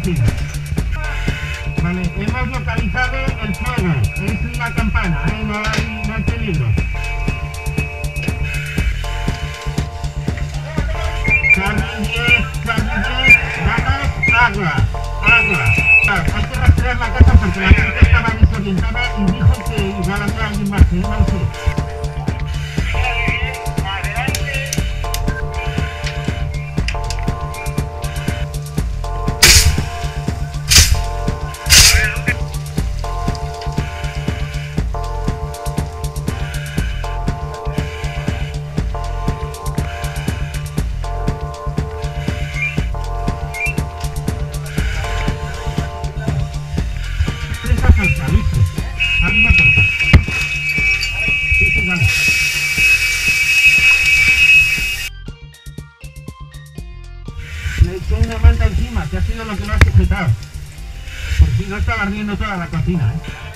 cocina. Vale, hemos localizado el fuego. Es una campana, no hay peligro. Carmen 10, vamos, agua. Hay que rastrear la casa porque la gente estaba desorientada y dijo que igual había alguien más, no lo sé. Le eché una manta encima, que ha sido lo que lo ha sujetado. Por si no estaba ardiendo toda la cocina,